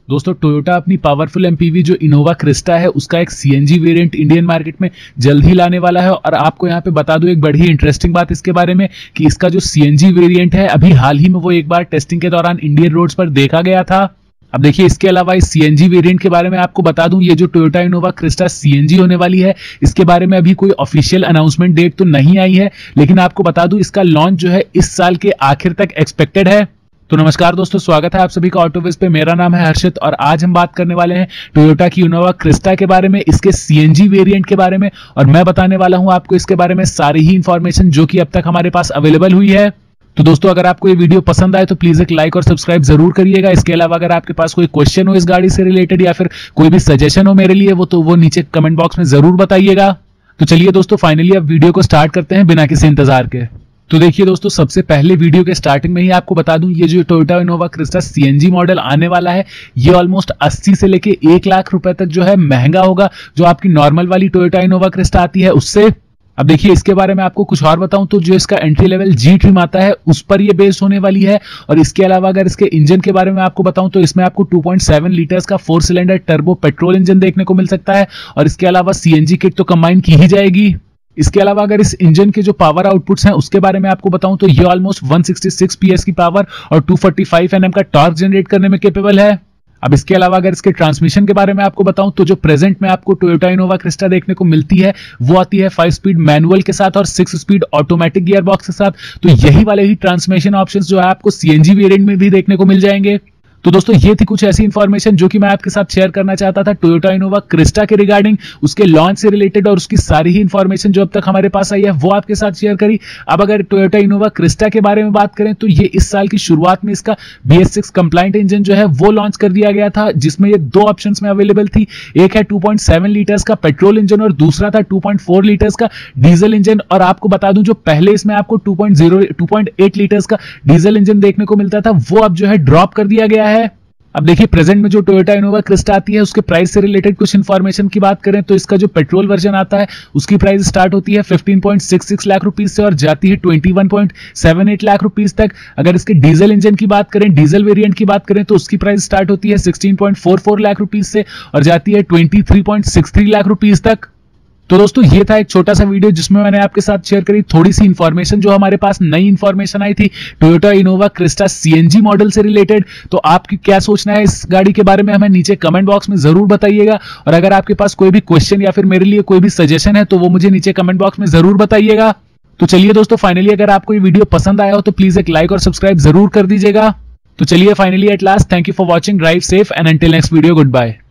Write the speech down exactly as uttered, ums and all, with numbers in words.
दोस्तों टोयोटा अपनी powerful MPV जो इनोवा क्रिस्टा है उसका एक सीएनजी वेरिएंट इंडियन मार्केट में जल्द ही लाने वाला है। और आपको यहाँ पे बता दूं एक बड़ी इंटरेस्टिंग बात इसके बारे में कि इसका जो सीएनजी वेरिएंट है अभी हाल ही में वो एक बार टेस्टिंग के दौरान इंडियन रोड्स पर देखा गया था। अब देखिए इसके अलावा इस सीएनजी वेरिएंट के बारे में आपको बता दूं ये जो टोयोटा इनोवा क्रिस्टा सीएनजी होने वाली है इसके बारे में अभी कोई ऑफिशियल अनाउंसमेंट डेट तो नहीं आई है, लेकिन आपको बता दूं इसका लॉन्च जो है इस साल के आखिर तक एक्सपेक्टेड है। तो नमस्कार दोस्तों, स्वागत है आप सभी का ऑटोविज पे। मेरा नाम है हर्षित और आज हम बात करने वाले हैं टोयोटा की इनोवा क्रिस्टा के बारे में, इसके सीएनजी वेरिएंट के बारे में, और मैं बताने वाला हूं आपको इसके बारे में सारी ही इंफॉर्मेशन जो कि अब तक हमारे पास अवेलेबल हुई है। तो दोस्तों अगर आपको ये वीडियो पसंद आए तो प्लीज एक लाइक और सब्सक्राइब जरूर करिएगा। इसके अलावा अगर आपके पास कोई क्वेश्चन हो इस गाड़ी से रिलेटेड या फिर कोई भी सजेशन हो मेरे लिए वो तो वो नीचे कमेंट बॉक्स में जरूर बताइएगा। तो चलिए दोस्तों फाइनली अब वीडियो को स्टार्ट करते हैं बिना किसी इंतजार के। तो देखिए दोस्तों सबसे पहले वीडियो के स्टार्टिंग में ही आपको बता दूं ये जो Toyota Innova Crysta CNG model आने वाला है ये ऑलमोस्ट अस्सी से लेके एक लाख रुपए तक जो है महंगा होगा जो आपकी नॉर्मल वाली टोयोटा इनोवा क्रिस्टा आती है उससे। अब देखिए इसके बारे में आपको कुछ और बताऊं तो जो इसका एंट्री लेवल जी ट्रिम आता है उस पर ये बेस्ड होने वाली है। और इसके अलावा अगर इसके इंजन के बारे में आपको बताऊं तो इसमें आपको टू पॉइंट सेवन लीटर्स का four cylinder turbo petrol engine देखने को मिल सकता है और इसके अलावा सीएनजी किट तो कंबाइन की ही जाएगी। इसके अलावा अगर इस इंजन के जो पावर आउटपुट्स हैं उसके बारे में आपको बताऊं तो ये almost one sixty six PS की पावर और टू फोर्टी फाइव एनएम का टॉर्क जनरेट करने में कैपेबल है। अब इसके अलावा अगर इसके ट्रांसमिशन के बारे में आपको बताऊं तो जो प्रेजेंट में आपको टोयोटा इनोवा क्रिस्टा देखने को मिलती है वो आती है फाइव स्पीड मैनुअल के साथ और six speed automatic gear box के साथ। तो यही वाले ही ट्रांसमिशन ऑप्शंस जो है आपको सीएनजी वेरिएंट में भी देखने को मिल जाएंगे। तो दोस्तों ये थी कुछ ऐसी इंफॉर्मेशन जो कि मैं आपके साथ शेयर करना चाहता था टोयोटा इनोवा क्रिस्टा के रिगार्डिंग, उसके लॉन्च से रिलेटेड और उसकी सारी ही इंफॉर्मेशन जो अब तक हमारे पास आई है वो आपके साथ शेयर करी। अब अगर टोयोटा इनोवा क्रिस्टा के बारे में बात करें तो ये इस साल की शुरुआत में इसका B S six compliant engine जो है वो लॉन्च कर दिया गया था जिसमें ये दो ऑप्शन में अवेलेबल थी। एक है टू पॉइंट सेवन लीटर्स का पेट्रोल इंजन और दूसरा था टू पॉइंट फोर लीटर्स का डीजल इंजन। और आपको बता दूं जो पहले इसमें आपको two point zero two point eight litres का डीजल इंजन देखने को मिलता था वो अब जो है ड्रॉप कर दिया गया है। अब देखिए प्रेजेंट में जो टोयोटा इनोवा क्रिस्टा आती है उसके प्राइस से रिलेटेड कुछ इन्फॉर्मेशन की बात करें तो इसका जो पेट्रोल वर्जन आता है उसकी प्राइस स्टार्ट होती है fifteen point six six lakh rupees से और जाती है twenty one point seven eight lakh rupees तक। अगर इसके डीजल इंजन की बात करें, डीजल वेरिएंट की बात करें तो उसकी प्राइस स्टार्ट होती है sixteen point four four lakh rupees से और जाती है twenty three point six three lakh rupees तक। तो दोस्तों ये था एक छोटा सा वीडियो जिसमें मैंने आपके साथ शेयर करी थोड़ी सी इंफॉर्मेशन जो हमारे पास नई इंफॉर्मेशन आई थी Toyota Innova Crysta CNG model से रिलेटेड। तो आपकी क्या सोचना है इस गाड़ी के बारे में हमें नीचे कमेंट बॉक्स में जरूर बताइएगा। और अगर आपके पास कोई भी क्वेश्चन या फिर मेरे लिए कोई भी सजेशन है तो वो मुझे नीचे कमेंट बॉक्स में जरूर बताइएगा। तो चलिए दोस्तों फाइनली अगर आपको ये वीडियो पसंद आया हो तो प्लीज एक लाइक और सब्सक्राइब जरूर कर दीजिएगा। तो चलिए finally at last thank you for watching, drive safe and until next video, good bye.